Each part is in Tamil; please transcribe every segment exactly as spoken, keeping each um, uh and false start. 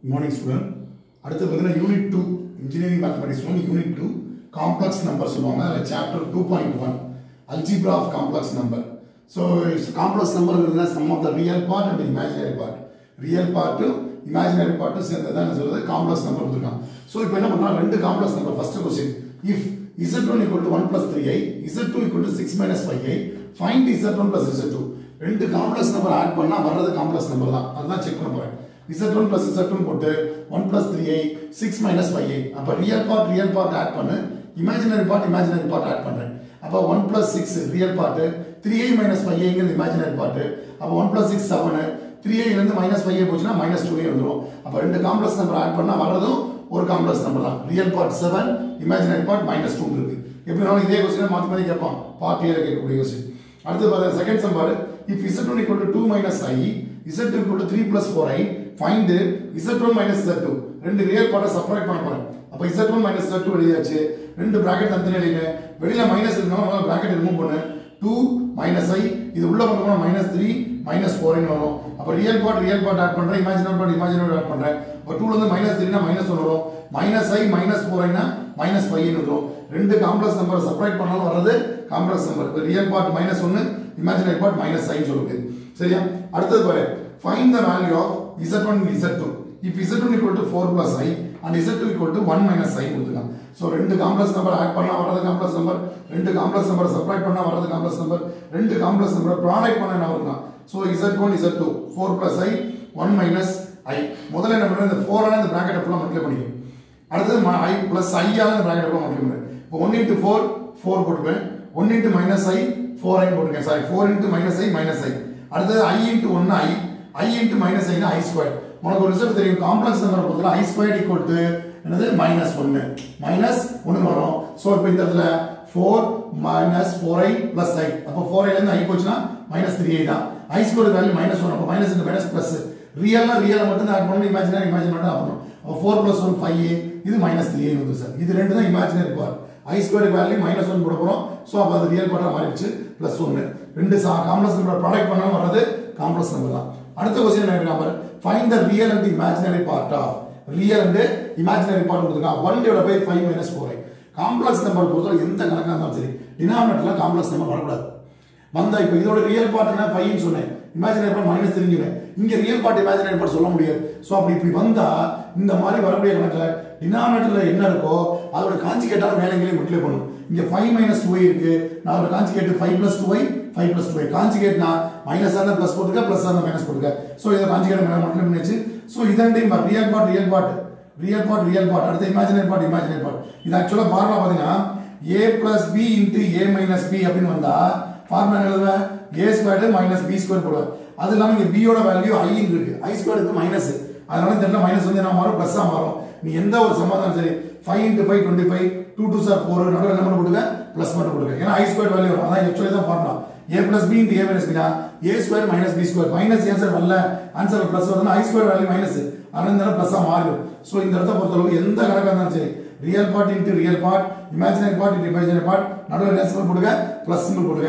Good morning, student. அடுத்து பார்த்தீங்கன்னா unit two engineering mathematics one unit two complex number சொல்லுவாங்க. அதில் chapter two point one algebra of complex number. So complex நம்பர்ங்கிறது sum of the real part and imaginary part. Real பார்ட்டும் இமேஜினரி பார்ட்டும் சேர்ந்து தான் என்ன சொல்றது காம்ப்ளெக்ஸ் நம்பர் கொடுத்துருக்காங்க. ஸோ இப்போ என்ன பண்ணலாம், ரெண்டு complex number. First question, if z one equal to one plus three i z two equal to six minus five i find z one plus z two. ரெண்டு காம்ப்ளெக்ஸ் நம்பர் ஆட் பண்ணால் வர்றது காம்ப்ளெக்ஸ் நம்பர் தான். அதுதான் செக் பண்ண போறேன். Z one plus z two போட்டு one plus three i six minus five i. அப்ப real part real part add பண்ணு, imaginary part imaginary part add பண்றேன். அப்ப one plus six real part, three i minus five i ங்கிறது இமேஜினரி பார்ட். அப்ப one plus six seven, three i ல இருந்து minus ஃபைவ் ஐ போச்சுனா minus டூ ஐ வந்துரும். அப்ப ரெண்டு காம்ப்ளெக்ஸ் நம்பர் ஆட் பண்ணா வரதும் ஒரு காம்ப்ளெக்ஸ் நம்பர் தான். Real part seven, imaginary part minus two இருக்கு. எப்படினாலும் இதே क्वेश्चन மாத்தி மாத்தி கேட்பான். பார்ட் ஏல கேட்கக்கூடிய क्वेश्चन. அடுத்து பாருங்க செகண்ட் சம் பாரு. if z one equal to two minus i z two equal to three plus four i find z one minus z two. ரெண்டு ரியல் பார்ட்ட சப்ட்ராக்ட் பண்ண போறேன். அப்ப z one minus z two எழுதியாச்சு. ரெண்டு பிராக்கெட் தனித்தனியா எழுதிங்க. வெளியில மைனஸ் இருக்கணும், முதல்ல பிராக்கெட் ரிமூவ் பண்ணு. டூ minus i இது உள்ள கொண்டு போனா minus த்ரீ minus ஃபோர் னு வரும். அப்ப real part real part add பண்றேன், இமேஜினரி பார்ட் இமேஜினரி ஆட் பண்றேன். அப்ப டூ ல இருந்து minus த்ரீ னா minus ஒன் வரும். minus i minus four i னா minus ஃபைவ் னு வரும். ரெண்டு காம்ப்ளெக்ஸ் நம்பர் சப்ட்ராக்ட் பண்ணாலும் வர்றது காம்ப்ளெக்ஸ் நம்பர். இப்ப real part minus one, imaginary part minus i சொல்லுது. சரியா? அடுத்து பாரு. Find the value of z one and z two. If z one equal to four plus i and z two equal to one minus i கொடுத்துருக்காங்க. சோ ரெண்டு காம்ப்ளெக்ஸ் நம்பர் ஆட் பண்ணா வர்றது காம்ப்ளெக்ஸ் நம்பர், ரெண்டு காம்ப்ளெக்ஸ் நம்பர் சப்ட்ராக்ட் பண்ணா வர்றது காம்ப்ளெக்ஸ் நம்பர், ரெண்டு காம்ப்ளெக்ஸ் நம்பர் ப்ராடக்ட் பண்ணா என்ன வரும்னா so z one z two four plus i one minus i. முதல்ல என்ன பண்றேன், இந்த ஃபோர் ஆல இந்த பிராக்கெட் ஃபுல்லா மல்டிப்ளை பண்ணிக்கோ. அடுத்து i plus i ஆல இந்த பிராக்கெட் ஃபுல்லா மல்டிப்ளை பண்ணு. இப்போ ஒன் into ஃபோர் ஃபோர் போடுவேன். One into minus i four i போடுங்க. Sorry four into minus i minus i. அடுத்து i into one i, i into minus i னா i squared. உனக்கு ஒரு ரிசல்ட் தெரியும், காம்ப்ளெக்ஸ் நம்பர் பொறுத்தல i squared equal to என்னது minus ஒன் minus ஒன் வரும். சோ இப்போ இந்த இடத்துல four minus four i plus i. அப்ப ஃபோர் i ல இருந்து i போச்சுனா minus த்ரீ i தான். i squared value minus one. அப்ப minus into minus plus. ரியல்னா ரியல் மட்டும் தான் ஆட் பண்ணனும், இமேஜினரி இமேஜினரி மட்டும் ஆட் பண்ணனும். அப்ப four plus one five i, இது minus த்ரீ i வந்து சார். இது ரெண்டு தான் imaginary part. i squared value minus one போட போறோம். சோ அப்ப அது ரியல் பார்ட்டா மாறிடுச்சு plus ஒன். ரெண்டு காம்ப்ளெக்ஸ் நம்பர் ப்ராடக்ட் பண்ணாலும் வர்றது காம்ப்ளெக்ஸ் நம்பர் தான். அடுத்த क्वेश्चन என்ன கேக்குறாங்க பாரு. Find the real and imaginary part of real and imaginary part கொடுத்திருக்காங்க. One divided by five minus four i. Complex number பொறுத்தவரை எந்த கணக்கா இருந்தாலும் சரி டினாமினேட்டர்ல காம்ப்ளெக்ஸ் நம்பர் வரக்கூடாது. வந்தா இப்போ இதோட ரியல் பார்ட் என்ன ஃபைவ் னு சொன்னேன், இமேஜினரி பார்ட் மைனஸ் த்ரீ னு சொன்னேன். இங்க ரியல் பார்ட் இமேஜினரி பார்ட் சொல்ல முடியாது. சோ அப்படி இப்படி வந்தா இந்த மாதிரி வரக்கூடிய கணக்குல டினாமினேட்டர்ல என்ன இருக்கோ அதோட கான்ஜுகேட்டால மேலே கீழே மல்டிப்ளை பண்ணனும். இங்க ஃபைவ் minus டூ i இருக்கு. நான் அதோட conjugate five plus two i five plus two i. கான்ஜுகேட்னா மைனஸ் ஆன பிளஸ் போட்டுக்க, பிளஸ் ஆன மைனஸ் போட்டுக்க. சோ இத கான்ஜுகேட் மேல மல்டிப்ளை பண்ணியாச்சு. சோ இதண்டையும் பார் real part real part real part real part அடுத்து இமேஜினரி பார்ட் இமேஜினரி பார்ட். இது एक्चुअली ஃபார்முலா பாத்தீங்கன்னா a plus b into a minus b அப்படினு வந்தா ஃபார்முலா எழுதுவேன் a squared minus b squared போடுவேன். அது இல்லாம இங்க b யோட வேல்யூ i இருக்கு. i squared க்கு மைனஸ். அதனால இந்த இடத்துல மைனஸ் வந்து என்ன மாறும், பிளஸ் ஆ மாறும். நீ எந்த ஒரு சமாதானம் சரி five into five twenty five, two two or four நடுவுல என்ன போடுங்க பிளஸ் மட்டும் போடுங்க. ஏன்னா i squared வேல்யூ வரும். அதான் एक्चुअली தான் formula. a plus b into a minus b னா a squared minus b squared minus answer வரல, ஆன்சர் பிளஸ் வருதுன்னா i squared வேல்யூ மைனஸ். அதனால இந்த இடத்துல பிளஸ் ஆ மாறும். சோ இந்த இடத்தை பொறுத்தளவு எந்த கணக்கா இருந்தாலும் சரி real part into real part, imaginary part into imaginary part நடுவுல என்ன சிம்பல் போடுங்க, பிளஸ் சிம்பல் போடுங்க.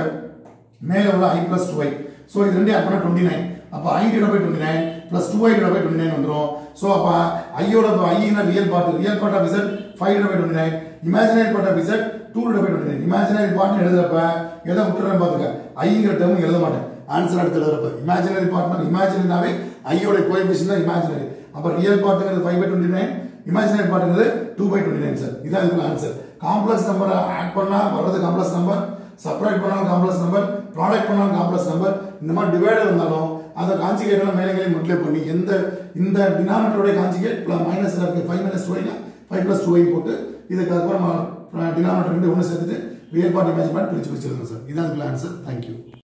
மேல உள்ள i plus two i. So இது ரெண்டும் ஆட் பண்ணா டுவெண்ட்டி நைன். அப்ப i divided by twenty nine plus two i divided by twenty nine வந்துரும். சோ அப்ப i யோட i னா real part, real part of z five divided by twenty nine, imaginary part of z two divided by twenty nine. Imaginary part எழுதுறப்ப எதை விட்டுறேன் பாத்துக்க, i ங்கற டேர்ம் எழுத மாட்டேன். ஆன்சர் எடுத்து எழுதுறப்ப இமேஜினரி பார்ட்னா இமேஜினரினாவே i யோட கோஎஃபிஷியன்ட் தான் இமேஜினரி. அப்ப ரியல் பார்ட்ங்கிறது five by twenty nine, imaginary பார்ட்ங்கிறது two by twenty nine sir. இதான் இதுக்கு ஆன்சர். காம்ப்ளெக்ஸ் நம்பர் ஆட் பண்ணா வர்றது காம்ப்ளெக்ஸ் நம்பர், சப்ட்ராக்ட் பண்ணாலும் காம்ப்ளெக்ஸ் நம்பர், ப்ராடக்ட் பண்ணாலும் காம்ப்ளெக்ஸ் நம்பர். இந்த மாதிரி டிவைடர் வந்தாலும் அத கான்ஜுகேட்ல மேலே கீழே மல்டிப்ளை பண்ணி எந்த இந்த டினாமினேட்டரோட கான்ஜுகேட் பிளஸ் மைனஸ்ல இருக்கு ஃபைவ் minus டூ i னா ஃபைவ் plus டூ i போட்டு இதுக்கு அப்புறம் டினாமினேட்டர் ரெண்டு ஒன்னு சேர்த்துட்டு ரியல் பார்ட் இமேஜினரி பார்ட் பிரிச்சு பிரிச்சு எழுதணும் சார். இதான் இதுக்கு ஆன்சர். Thank you.